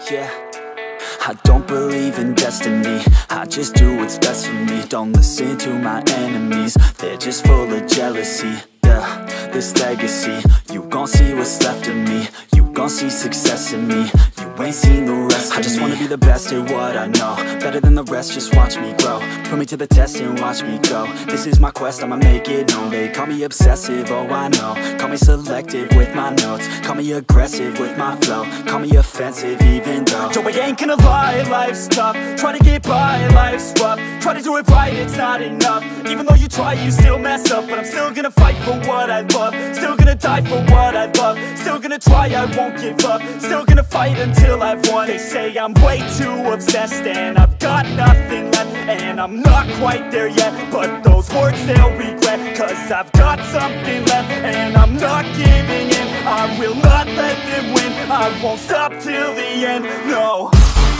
yeah. I don't believe in destiny, I just do what's best for me. Don't listen to my enemies, they're just full of jealousy. Yeah, this legacy, you gon' see what's left of me. You gon' see success in me, you ain't seen the rest of me. I just wanna be the best at what I know, better than the rest, just watch me grow. Put me to the test and watch me go. This is my quest, I'ma make it known. They call me obsessive, oh I know. Call me selective with my notes, call me aggressive with my flow, call me offensive even though Joe, I ain't gonna lie, life's tough. Try to get by, life's rough. Try to do it right, it's not enough. Even though you try, you still mess up. But I'm still gonna fight for what I love, still gonna die for what I love, still gonna try, I won't give up, still gonna fight until I've won. They say I'm way too obsessed and I've got nothing left, and I'm not quite there yet, but those words they'll regret, cause I've got something left and I'm not giving in. I will not let them win, I won't stop till the end, no.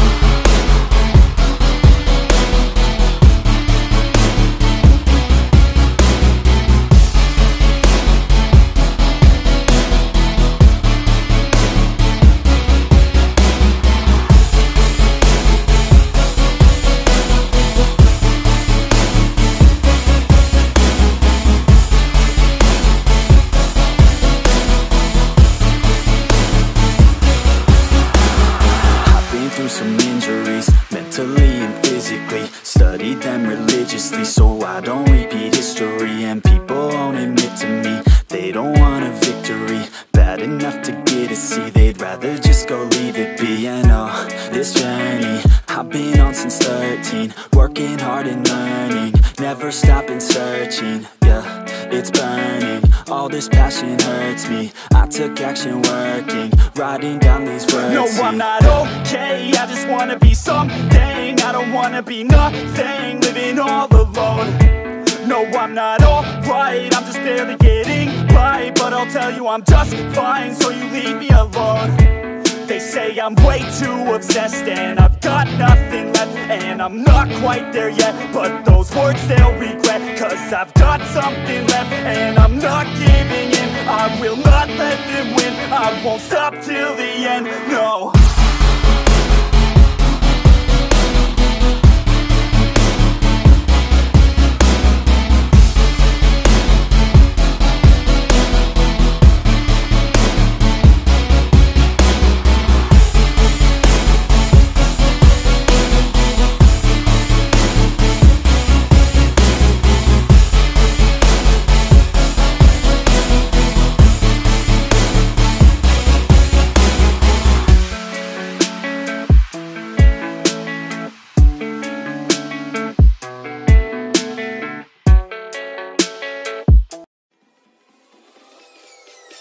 Some injuries, mentally and physically. Studied them religiously so I don't repeat history. And people won't admit to me they don't want a victory bad enough to get a C. They'd rather just go leave it be. And oh, this journey I've been on since 13, working hard and learning, never stopping searching. Yeah, it's burning, all this passion hurts me. I took action working, writing down these words. No, I'm not okay, I just wanna be something. I don't wanna be nothing, living all alone. No, I'm not alright, I'm just barely getting by. But I'll tell you I'm just fine, so you leave me alone. They say I'm way too obsessed and I've got nothing left, and I'm not quite there yet, but those words they'll regret, cause I've got something left and I'm not giving in. I will not let them win, I won't stop till the end, no.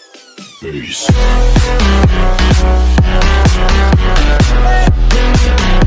Peace.